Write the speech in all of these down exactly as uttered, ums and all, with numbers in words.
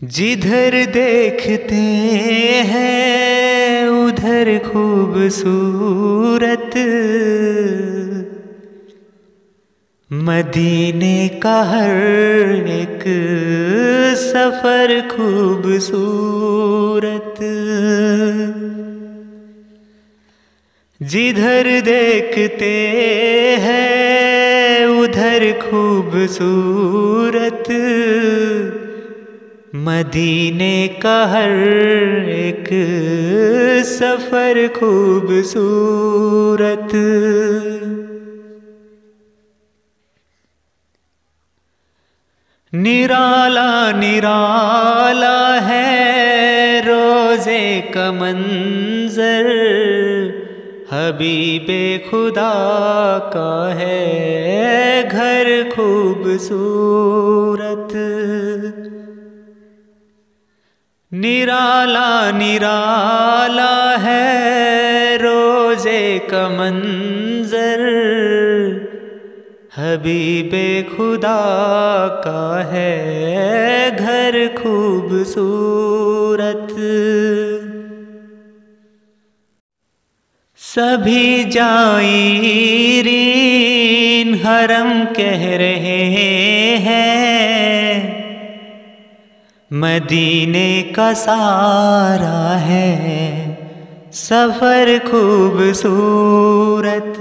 जिधर देखते हैं उधर खूबसूरत, मदीने का हर एक सफर खूबसूरत। जिधर देखते हैं उधर खूबसूरत, मदीने का हर एक सफर खूबसूरत। निराला निराला है रोज़े का मंज़र, हबीबे खुदा का है घर खूबसूरत। निराला निराला है रोज़े का मंज़र, हबीबे खुदा का है घर खूबसूरत। सभी जायरीन हरम कह रहे हैं, मदीने का सारा है सफर खूबसूरत।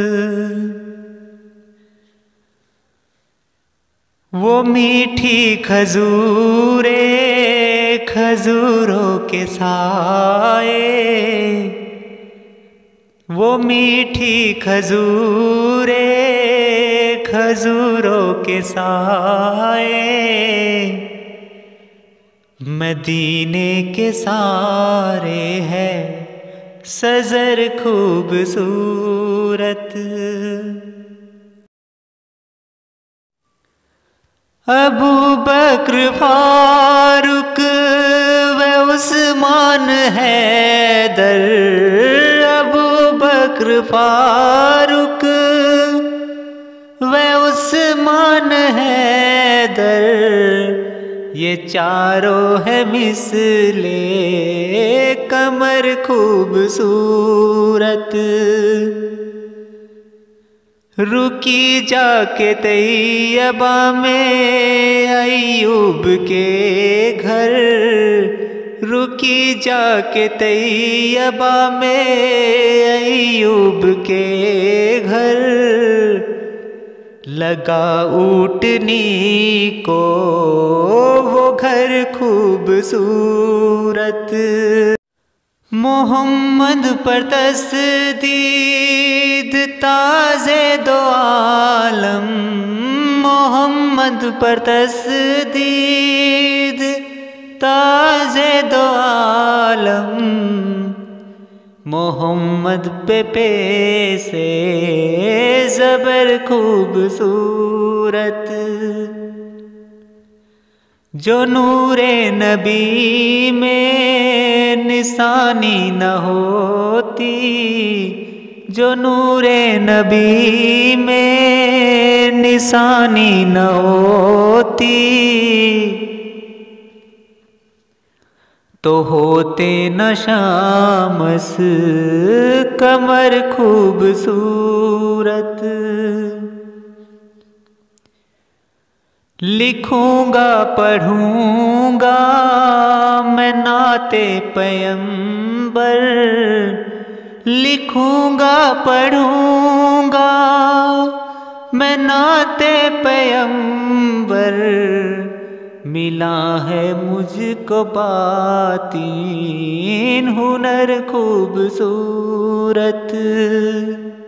वो मीठी खजूरे खजूरों के साए, वो मीठी खजूरे खजूरों के साए, मदीने के सारे है सजर खूबसूरत। अबू बकर फारूक व उस्मान हैदर, अबू बकर फारूक व उस्मान हैदर, ये चारों है मिसले कमर खूबसूरत। रुकी जाके तैयबा में अय्यूब के घर, रुकी जाके तैयबा में अय्यूब के घर, लगा ऊँटनी को वो घर खूबसूरत। मोहम्मद पर तस्दीद ताज़े दो आलम, मोहम्मद पर तस्दीद ताज़े दो आलम, मोहम्मद पे पेसे ज़बर खूबसूरत। जो नूरे नबी में निशानी न होती, जो नूरे नबी में निशानी न होती, तो होते न शामस कमर खूबसूरत। लिखूंगा पढ़ूंगा मैं नाते पैगंबर, लिखूंगा पढ़ूंगा मैं नाते पैगंबर, मिला है मुझको बातीन हुनर खूबसूरत।